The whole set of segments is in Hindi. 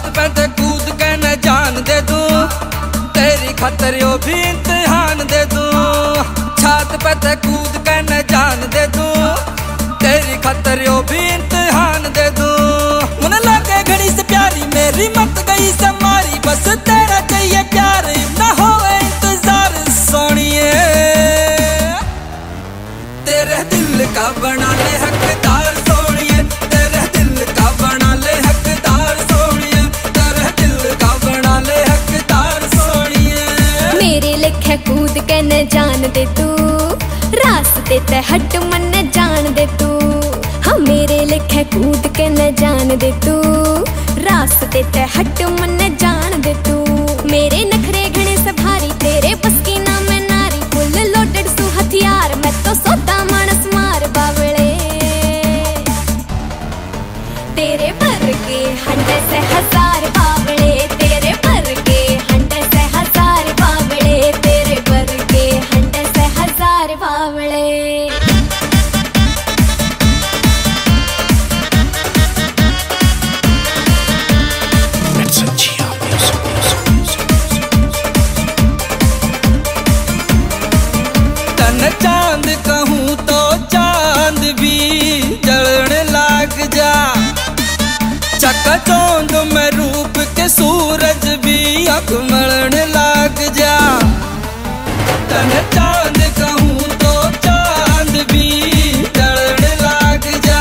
पे ते कूद के न जान दे दूं, तेरी खातर यो भी इम्तिहान दे दूं। छात पे ते कूद के न जान दे दूं, तेरी खातर यो भी इम्तिहान दे दूं। मन लगे घड़ी से प्यारी मेरी मत गई से मारी, बस तेरा चाहिए प्यार ना हो इंतजार सोनिए। तेरे दिल का बना ले हकदार सोनिए, तेरे दिल का बना ले हकदार सोनिए, तेरे दिल का बना ले हकदार सोनिए। मेरे लेखे कूद के न जान दे तू, रास्ते ते हट मन जान दे तू। हाँ मेरे लेखे कूद के न जान दे तू, रास्ते ते हट मन जान दे तू। मेरे नखरे घने से भारी, तेरे बस की ना मैं नारी। फुल लोडेड सू हथियार, मैं तो सोता मानस मार बावले। तेरे भर के हंडे से हजार बावले, तेरे भर के हंडे से हजार बावले, तेरे भर के हंडे से हजार बावले। चांद कहूँ तो चांद भी जलने लाग जा, चकाचौंध में रूप के सूरज भी आँख मलने लाग जा। तन चांद कहूँ तो चांद भी जलने लाग जा,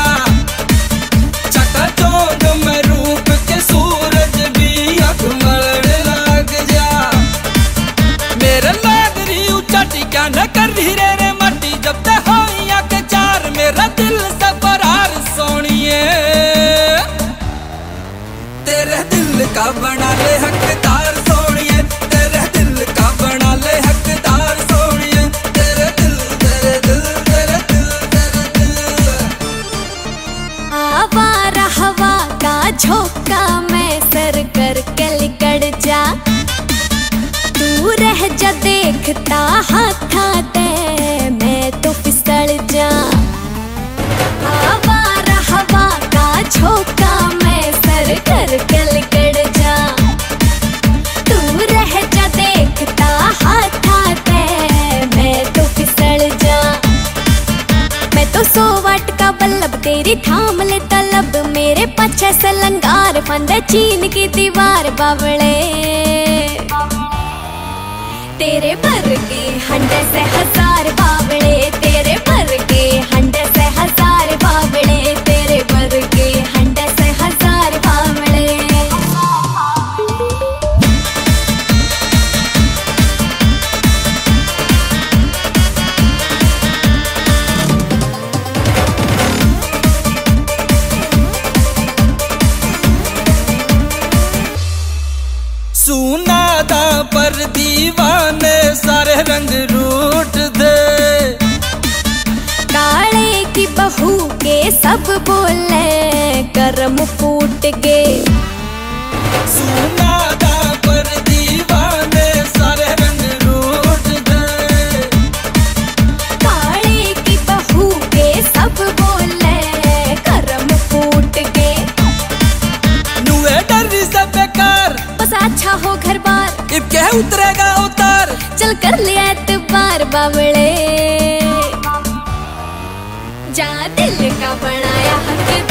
चकाचौंध में रूप के सूरज भी आँख मलने लाग जा। मेरे लाग रही उचाटी क्या न कर रही रे मट्टी, जब ते हो के चार मेरा दिल से फरार सोनिए। तेरे दिल का बना ले हकदार सोनिए, तेरे दिल का बना ले हकदार सोनिए, तेरे दिल तेरे दिल तेरे दिल तेरे दिल। आवारा हवा का झोंका मैं सर कर के लिकड़ जा, तू रह जा देखता हाथाते मैं तो फिसल जा। आवारा हवा का झोंका मैं सर कर के लिकड़ जा, तू रह जा देखता हाथाते मैं तो फिसल जा। मैं तो 100 वाट का बल्लभ तेरी थाम ले तलब, मेरे पीछे से लंगार फंदे चीन की दीवार बावले। तेरे भर के हंडे से हजार बावले, तेरे भर के हंडे से हजार बावले, तेरे भर के हंडे से हजार बावले। सुनादा पर दीवाने सारे रंग रूठ दे, काले की बहू के सब बोले कर्म फूट के। सुनादा पर दीवाने सारे रंग रूठ दे, काले की बहू के सब बोले कर्म फूट के। नुए डर से बेकार, बस अच्छा हो घर बार, इब क्या उतरेगा उतार। चल कर लिया एतबार बावले, जा दिल का बनाया हक